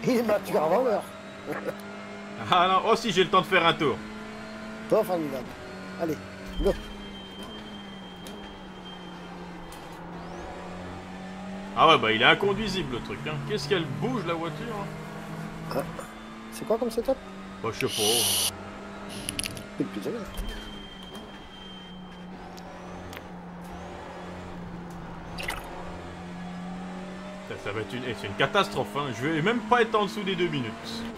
Il est mature avant l'heure. Ah non, oh si, j'ai le temps de faire un tour. Toi, formidable. Allez, go. Ah ouais, bah il est inconduisible le truc, hein. Qu'est-ce qu'elle bouge la voiture, hein. Ah. C'est quoi comme setup? Bah je sais pas. C'est le plus honnête. Ça va être une... c'est une catastrophe, hein. Je vais même pas être en dessous des 2 minutes.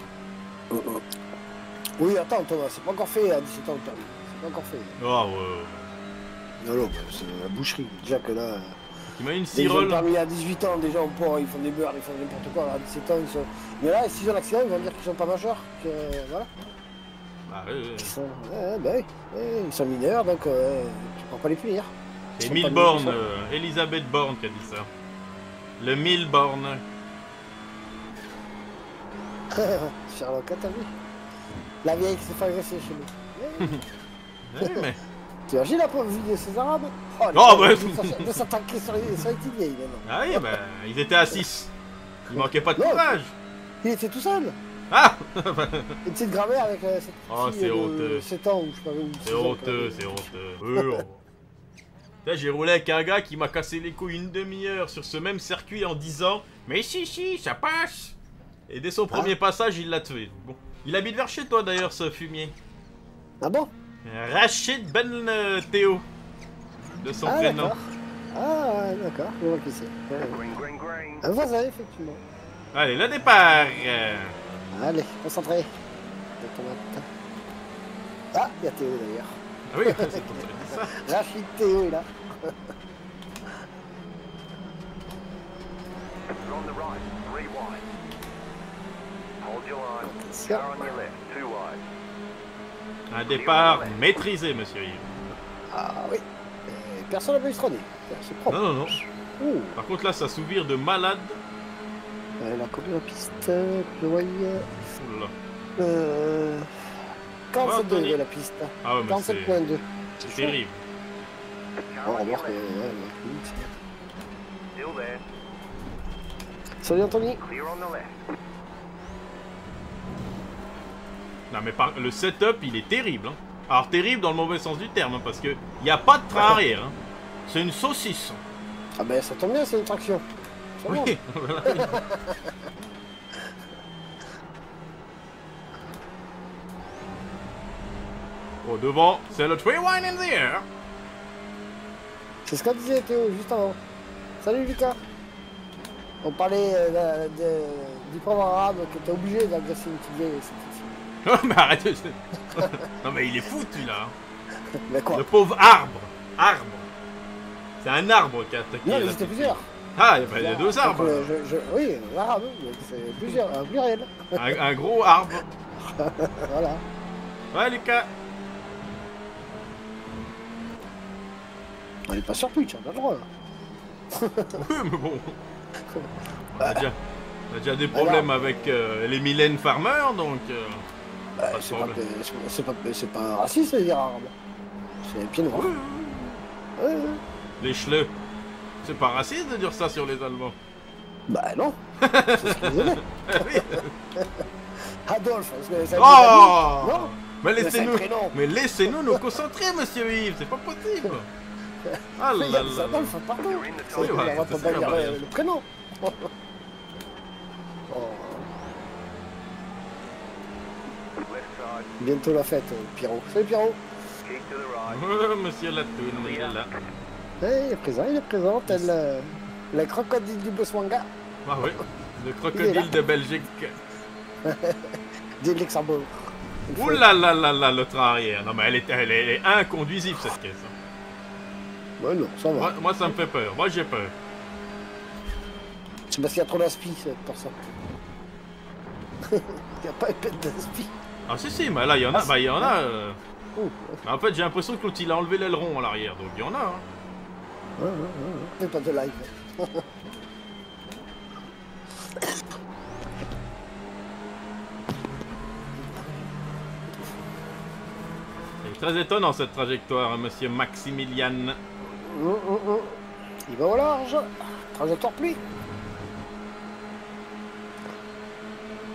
Oui, attends, Thomas, c'est pas encore fait à 17 ans le permis. C'est pas encore fait. Ah ouais. Non, non, c'est la boucherie. Déjà que là. T'imagines Les gens ont le Cyril. permis à 18 ans, déjà au port, ils font des beurres, ils font n'importe quoi. À 17 ans, ils sont. Mais là, s'ils ont l'accident, ils vont dire qu'ils sont pas majeurs. Que, voilà. Ah ouais, ouais. Ils sont. Bah oui. Ouais, ils sont mineurs, donc tu peux pas les punir. C'est Milborn, Elisabeth Born qui a dit ça. Le Milborn. Sherlock, t'as vu? La vieille qui s'est fait agresser chez nous. Ouais, mais... Tu imagines la pauvre vie de ces Arabes? Oh, bah... De s'attaquer sur les petites vieilles, maintenant. Ah oui, bah, ils étaient à 6. Il manquait pas de Non. courage. Il était tout seul. Ah. Une petite grammaire avec cette Oh, fille c'est de honteux. 7 ans ou je sais pas où. C'est honteux, c'est honteux. Là, j'ai roulé avec un gars qui m'a cassé les couilles une demi-heure sur ce même circuit en disant « Mais si, ça passe !» Et dès son premier passage, il l'a tué. Bon. Il habite vers chez toi d'ailleurs, ce fumier. Ah bon? Rachid Ben Théo. De son prénom. Ah, d'accord, je vois qui c'est. Un voisin, effectivement. Allez, le départ. Allez, concentré. Ah, il y a Théo d'ailleurs. Ah oui, c'est pour ça. Rachid Théo est là. Un départ maîtrisé, monsieur Yves. Ah oui. Personne n'a pu se rôder. C'est propre. Non, non, non. Ouh. Par contre, là, ça s'ouvre de malade. Elle a combien la piste? Je voyais. Oula. 47 Ouais, degrés la piste. Ah ouais, mais 47.2. c'est terrible. Oh, remarque, salut Anthony. Non, mais le setup, il est terrible. Hein. Alors, terrible dans le mauvais sens du terme, hein, parce que il n'y a pas de train arrière. Hein. C'est une saucisse. Ah ben ça tombe bien, c'est une traction. Oui. Au devant, c'est le Rewind in the air. C'est ce qu'a disait Théo juste avant. Salut Lucas. On parlait du pauvre arabe que t'es obligé d'agresser une petite vieille. Oh, mais arrête. Non, mais il est foutu là. Mais quoi? Le pauvre arbre. Arbre. C'est un arbre qui a attaqué. Non, mais la c'était petite plusieurs. fille. Ah, il y a deux arbres. Oui, l'arabe, c'est plusieurs, un pluriel. Un gros arbre. Voilà. Ouais, Lucas. On est pas sur Twitch, on a le droit là. Oui, mais bon. On a déjà des problèmes avec les Mylène Farmer, donc... pas de problème. C'est pas raciste de dire arabe. C'est pied noir. Oui, Ouais, ouais. les Schleux. C'est pas raciste de dire ça sur les Allemands. Bah non. C'est ce qu'ils aimaient. Oui. Adolphe, parce que ça Oh non. Mais c'est un laissez-nous prénom. mais laissez-nous nous concentrer, monsieur Yves, c'est pas possible. Ah Mais là il y là a des là. Adolphe partout. Oui, ouais, On va c'est pas ça, dire bah, le prénom. Oh. Bientôt la fête, Pierrot. Salut Pierrot. Oh, monsieur Latoun, il est là. Il est présent, tel le crocodile du Botswana, Ah oui, le crocodile de Belgique. du Luxembourg. Ouh là là là là, le train arrière. Non mais elle est inconduisible cette caisse. Ouais, non, ça va. Moi ça me fait peur, moi j'ai peur. C'est parce qu'il y a trop d'aspi, c'est pour ça. Il n'y a pas une pète d'aspi. Ah si, mais là il y en a, bah il y en a. Ouh. En fait j'ai l'impression que l'autre il a enlevé l'aileron à l'arrière, donc il y en a. Hein. Fais pas de live. C'est très étonnant cette trajectoire, hein, monsieur Maximilian. Il va au large. Trajectoire pluie.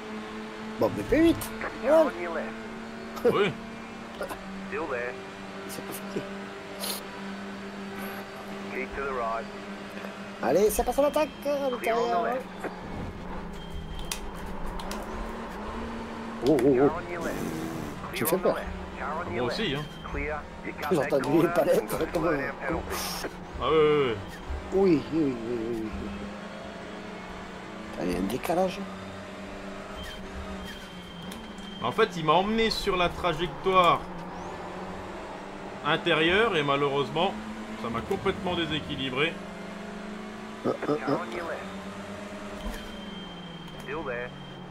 Bon, mais P8. Car Ouais. on your left. Oui. Still there. C'est pas fini. Keep to the right. Allez, ça passe en attaque à Clear on the l'intérieur. left. Oh, oh, Car oh. on your left. Tu Clear fais on the peur. left. Car on Moi your left. aussi, hein. Clear. You cut J'ai that entendu corner les palettes, and got a comme slow un- down penalty. Ah ouais. Oui, oui, oui, oui, oui. Allez, un décalage. En fait, il m'a emmené sur la trajectoire intérieure et malheureusement, ça m'a complètement déséquilibré. Car on your left. Still there.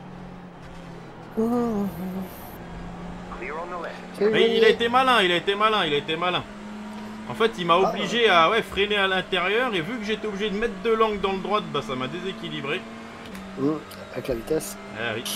Clear on the left. Mais il a été malin, il a été malin, il a été malin. En fait, il m'a obligé à freiner à l'intérieur et vu que j'étais obligé de mettre de l'angle dans le droit, bah ça m'a déséquilibré. Avec la vitesse. Ah oui.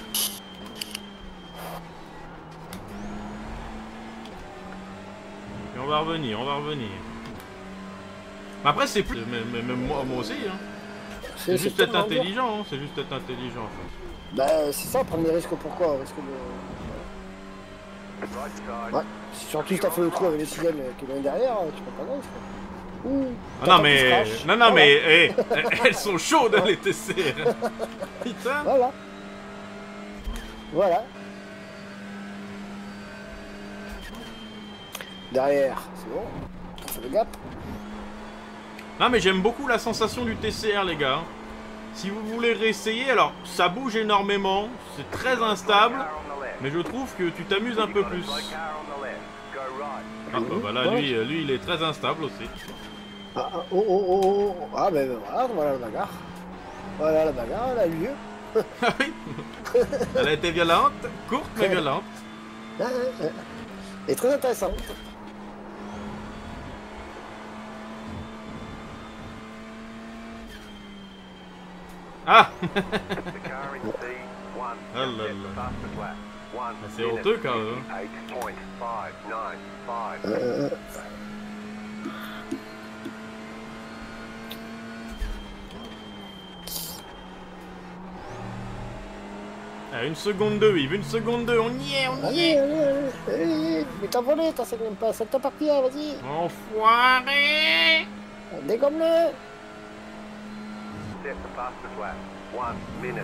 Et on va revenir, on va revenir. Mais après, c'est plus. Même moi aussi, hein. C'est juste être tellement dur. intelligent, hein. C'est juste être intelligent, en fait. Bah, c'est ça, prendre des risques pourquoi risque de... Right side. Ouais, surtout si t'as fait le trou avec les cigales qui viennent derrière, tu prends pas de risque. Ouh, Ah t'attends non mais, qu'ils se crachent. non Voilà. mais, elles sont chaudes les TCR. Putain. Voilà. Voilà. Derrière, c'est bon. On fait le gap. Non mais j'aime beaucoup la sensation du TCR les gars. Si vous voulez réessayer, alors ça bouge énormément, c'est très instable, Car on the left. mais je trouve que tu t'amuses un peu plus. Car on the left. Go right. Ah bah là lui il est très instable aussi. Ah, ah, oh, oh, oh, oh. Ah, ben voilà, voilà la bagarre. Voilà la bagarre, elle a eu lieu. Ah oui. Elle a été violente, courte mais violente. Ah, ah, ah. Et très intéressante. Ah. The car in C1. Ah là Just là. left past the flat. 1 c'est minute honteux, quand même. 58.595. Ah, 1 seconde 2 Yves, 1 seconde 2, on y est, on y Allez, est. allez. Mais t'as volé, t'as 5 même pas. C'est top à pied, vas-y. Enfoiré. Dégomme-le. Step past the flat. 1 minute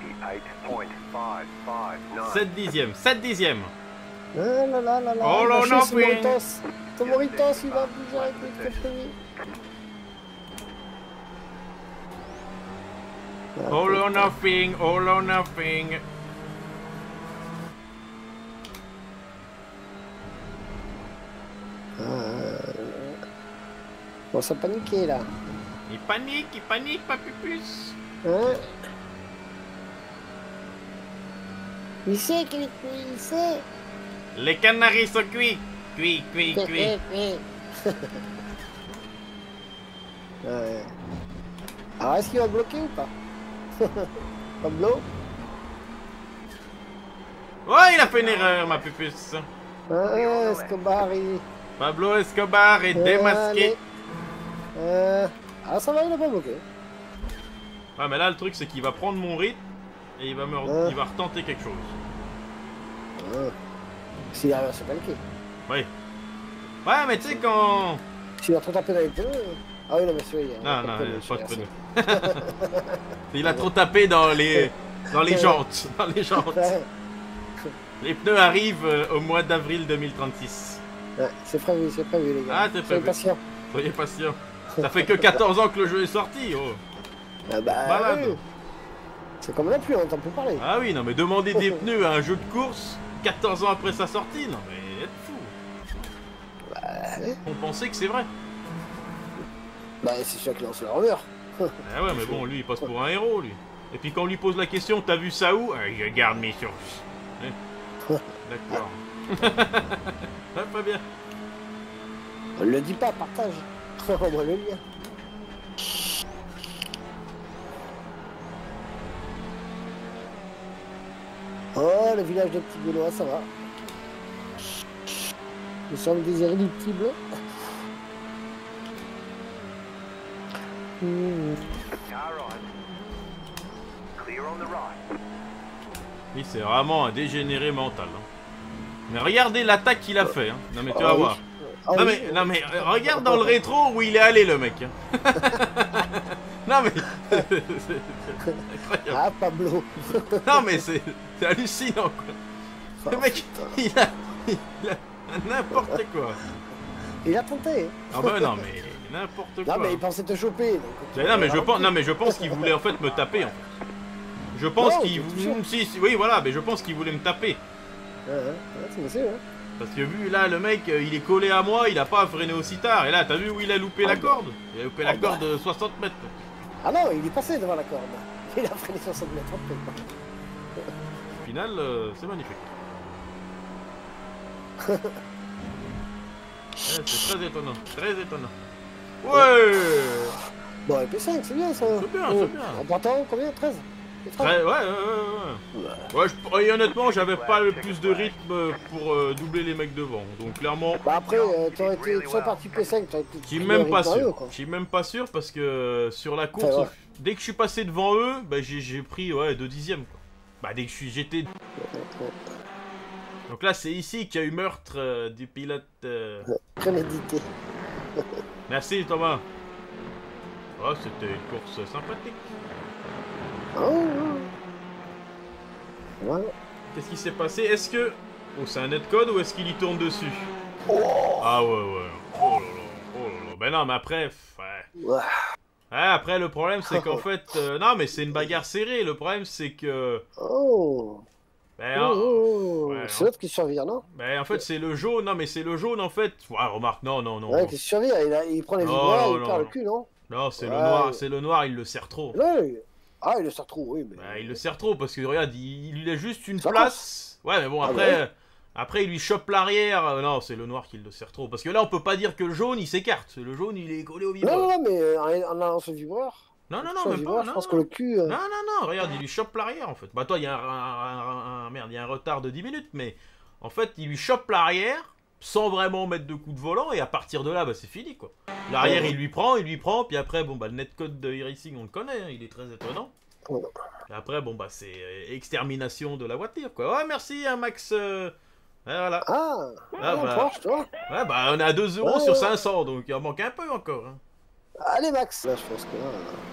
58.559. 7 dixièmes, 7 dixièmes. Ah là là là là. Oh là lâchez là, ce oui. Moritos. Ce Moritos, il va bouger avec le prévu. All or nothing, all or nothing. Bon, ça paniquait là. Il panique, pas pupus. Hein? Il sait qu'il est cuit, il sait. Les canaris sont cuits. Cuits. Ouais. Alors, est-ce qu'il va bloquer ou pas? Pablo? Oh, il a fait une erreur, ma pupus. Escobar, il... Pablo Escobar est démasqué. Ah, ça va, il a pas bloqué. Ah, mais là, le truc, c'est qu'il va prendre mon rythme et il va il va retenter quelque chose. S'il arrive à se calquer. Oui. Ouais, mais tu sais, quand. S'il a trop tapé dans les pneus... Ah oui, non, mais celui-là... Non, pas de pneus. Il a trop tapé dans les jantes. Dans les jantes. Les pneus arrivent au mois d'avril 2036. Ouais, c'est prévu, les gars. Ah, c'est Soyez prévu. patients. Soyez patient. Ça fait que 14 ans que le jeu est sorti. Oh. Ah bah, Malade. oui. C'est comme la pluie, on entend plus parler. Ah oui, non, mais demander des pneus à un jeu de course 14 ans après sa sortie, non, mais êtes fou. On pensait que c'est vrai. Bah, c'est sûr qu'il lance le rumeur. Ah ouais, mais bon, lui, il passe pour un héros, lui. Et puis quand on lui pose la question, t'as vu ça où? Je garde mes sources. D'accord. Ah, pas bien. On le dit pas, partage. On voit le lien. Oh, le village des petits Gaulois, ça va. Nous sommes des irréductibles. Car right. Clear on the right. Lui, c'est vraiment un dégénéré mental. Hein. Mais regardez l'attaque qu'il a fait. Hein. Non, mais tu vas voir. Ah, Non, oui. non, mais regarde dans le rétro où il est allé, le mec. Hein. Non, mais. C'est incroyable. Ah, Pablo. Non, mais c'est hallucinant, quoi. Le mec, il a n'importe quoi. Il a tenté. Ah, bah non, mais n'importe quoi. Non, mais il pensait te choper. Donc, Non, mais je pense qu'il voulait en fait me taper, en fait. Je pense Non, qu'il t'es sûr. oui, voilà, mais je pense qu'il voulait me taper. Ouais, c'est possible, hein. Parce que vu là, le mec, il est collé à moi, il a pas freiné aussi tard. Et là, t'as vu où il a loupé la corde? Il a loupé la corde de 60 mètres. Ah non, il est passé devant la corde. Il a freiné 60 mètres. Au final, c'est magnifique. Ouais, c'est très étonnant, très étonnant. Ouais. Bon, EP5, c'est bien ça. C'est bien, c'est bien. En partant, combien? 13 Ouais, et honnêtement, j'avais pas le plus de rythme pour doubler les mecs devant. Donc clairement, Bah après, t'aurais été sur la partie P5, t'aurais été... je suis même pas sûr. Je suis même pas sûr parce que sur la course, Enfin, ouais. dès que je suis passé devant eux, bah, j'ai pris 2 dixièmes. Quoi. Bah dès que j'étais... Donc là, c'est ici qu'il y a eu meurtre du pilote. Prémédité. Merci Thomas. Oh, c'était une course sympathique. Oh, ouais. Qu'est-ce qui s'est passé? Est-ce que... Oh, c'est un netcode ou est-ce qu'il y tourne dessus? Ah ouais, ouais. Oh là là, oh là là. Ben non, mais après... Ouais. Ouais. Ouais, après, le problème, c'est qu'en fait... non, mais c'est une bagarre serrée. Le problème, c'est que... Oh. Ben, ouais, C'est l'autre qui survient, non? ben, en fait, c'est le jaune. Non, mais c'est le jaune, en fait. Ouais, remarque, non. Ouais, qui survient, il prend les vibreurs, il perd le cul, non? Non, c'est Ouais. le noir. C'est le noir, il le serre trop. Non, ah, il le sert trop, oui, mais... Bah, il le serre trop parce que regarde, il a juste une Ça place. Ouais, mais bon, Ah après, ouais. après il lui chope l'arrière. Non, c'est le noir qui le serre trop. Parce que là, on peut pas dire que le jaune il s'écarte. Le jaune il est collé au vibreur. Non, mais en allant sur le vibreur... Non, Sur le même vibreur, pas. je Non, pense que le cul... non, regarde, il lui chope l'arrière en fait. Bah, toi, il y a merde, il y a un retard de 10 minutes, mais en fait, il lui chope l'arrière sans vraiment mettre de coup de volant. Et à partir de là, bah, c'est fini quoi. L'arrière, Ouais. il lui prend. Puis après, bon, bah, le netcode de e-racing, on le connaît, hein, il est très étonnant. Ouais. Et après, bon, bah, c'est extermination de la voiture, quoi. Ouais, merci, hein, Max. Voilà. Ah, Ah, bah. Porsche, toi. Ouais, bah, on est à 2 € sur 500, donc il en manque un peu encore. Hein. Allez, Max. Là, je pense que là...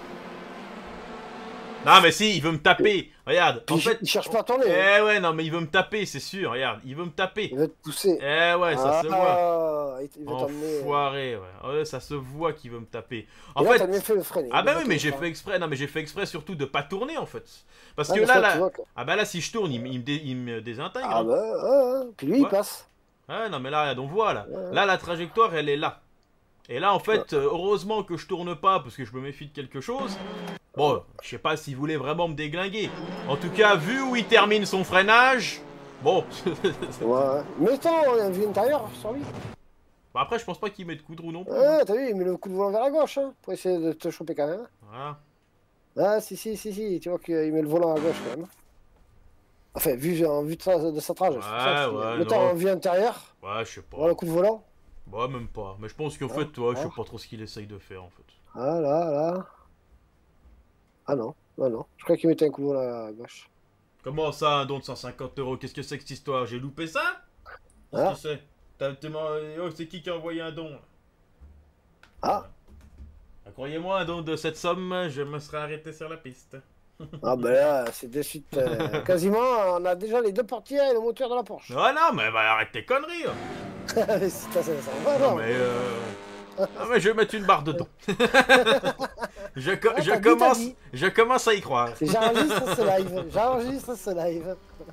Non, mais si, il veut me taper. Regarde, en Puis fait... il cherche pas à tourner. Eh ouais, non, mais il veut me taper, c'est sûr. Regarde, il veut me taper. Il veut te pousser. Eh ouais, ça se voit. Il veut t'emmener... Enfoiré, ouais. Ouais, ça se voit qu'il veut me taper. En Et là, fait... t'as bien fait le freiner. Ah bah oui, mais j'ai fait exprès. Non, mais j'ai fait exprès surtout de pas tourner, en fait. Parce Ah, que mais là, ça, là... tu vois que- Ah bah là, si je tourne, il me désintègre. Ah hein. bah, puis lui, il Ouais. passe. Ouais, non, mais là, on voit, là. Ouais. Là, la trajectoire, elle est là. Et là, en fait, heureusement que je tourne pas, parce que je me méfie de quelque chose. Bon, je sais pas s'il voulait vraiment me déglinguer. En tout cas, vu où il termine son freinage... Bon. Ouais. Mais attends, on a une vue intérieure sur lui. Bah après, je pense pas qu'il met de coup de roue non plus. Ouais, t'as vu, il met le coup de volant vers la gauche, hein, pour essayer de te choper quand même. Voilà. Ah, si, tu vois qu'il met le volant à gauche quand même. Enfin, vu en vue de sa trage. Ouais, Le temps non. en vue intérieure, Ouais, je sais pas. voir le coup de volant. Bah, même pas. Mais je pense qu'en Ouais. fait, toi, je sais pas trop ce qu'il essaye de faire, en fait. Ah là. Ah non. Je crois qu'il mettait un coup de volant à gauche. Comment ça, un don de 150 €? Qu'est-ce que c'est que cette histoire? J'ai loupé ça? Qu'est-ce Ah. que c'est? Oh, c'est qui a envoyé un don? Ah. Croyez-moi, un don de cette somme, je me serais arrêté sur la piste. Ah ben là, c'est de suite... quasiment, on a déjà les deux portières et le moteur de la Porsche. Oh non, mais bah, arrête tes conneries! Hein. Mais si t'as 500 va, Non, non. mais non, mais je vais mettre une barre dedans. t'as dit. Je commence à y croire. J'enregistre ce live.